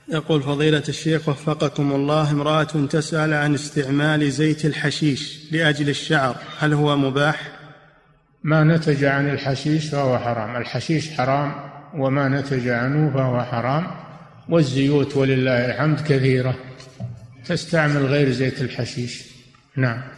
يقول فضيلة الشيخ وفقكم الله، امرأة تسأل عن استعمال زيت الحشيش لأجل الشعر، هل هو مباح؟ ما نتج عن الحشيش فهو حرام، الحشيش حرام وما نتج عنه فهو حرام، والزيوت ولله الحمد كثيرة تستعمل غير زيت الحشيش. نعم.